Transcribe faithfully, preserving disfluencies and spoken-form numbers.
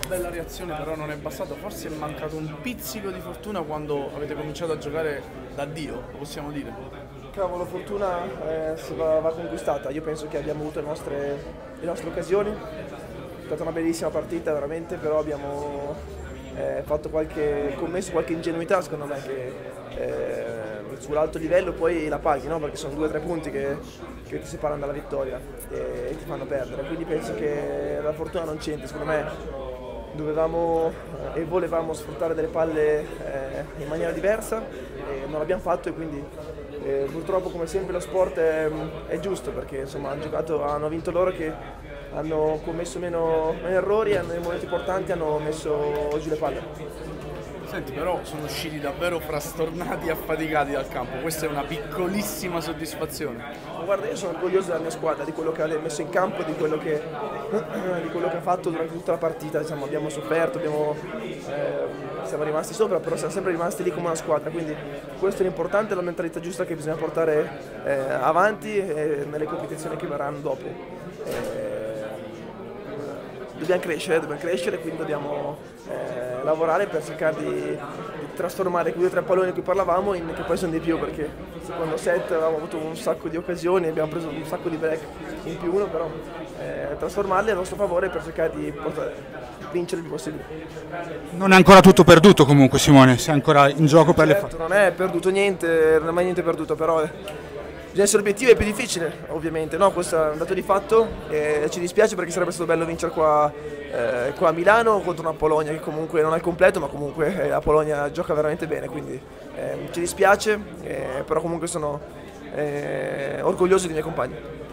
Bella reazione, però non è bastato, forse è mancato un pizzico di fortuna quando avete cominciato a giocare da Dio, lo possiamo dire. Cavolo, fortuna eh, si va, va conquistata. Io penso che abbiamo avuto le nostre, le nostre occasioni. È stata una bellissima partita veramente, però abbiamo eh, fatto qualche, commesso qualche ingenuità secondo me che eh, sull'alto livello poi la paghi, no? Perché sono due o tre punti che, che ti separano dalla vittoria e, e ti fanno perdere. Quindi penso che la fortuna non c'entra, secondo me dovevamo eh, e volevamo sfruttare delle palle eh, in maniera diversa e non l'abbiamo fatto, e quindi eh, purtroppo come sempre lo sport è, è giusto, perché insomma hanno giocato, hanno vinto loro che hanno commesso meno, meno errori e nei momenti importanti hanno messo giù le palle. Senti, però sono usciti davvero frastornati e affaticati dal campo, questa è una piccolissima soddisfazione. Ma guarda, io sono orgoglioso della mia squadra, di quello che ha messo in campo, di quello che, di quello che ha fatto durante tutta la partita. Diciamo, abbiamo sofferto, abbiamo, eh, siamo rimasti sopra, però siamo sempre rimasti lì come una squadra, quindi questo è l'importante, è la mentalità giusta che bisogna portare eh, avanti e nelle competizioni che verranno dopo. Eh, dobbiamo crescere, dobbiamo crescere, quindi dobbiamo eh, lavorare per cercare di, di trasformare quei due o tre palloni di cui parlavamo in che poi sono di più, perché nel secondo set avevamo avuto un sacco di occasioni, abbiamo preso un sacco di break in più uno, però eh, trasformarli a nostro favore per cercare di portare, vincere il più possibile. Non è ancora tutto perduto comunque, Simone, sei ancora in gioco per certo, le fa... non è perduto niente, non è mai niente perduto, però bisogna essere obiettivi, è più difficile ovviamente, no? Questo è un dato di fatto e ci dispiace perché sarebbe stato bello vincere qua, eh, qua a Milano contro una Polonia che comunque non è al completo, ma comunque eh, la Polonia gioca veramente bene, quindi eh, ci dispiace, eh, però comunque sono eh, orgoglioso dei miei compagni.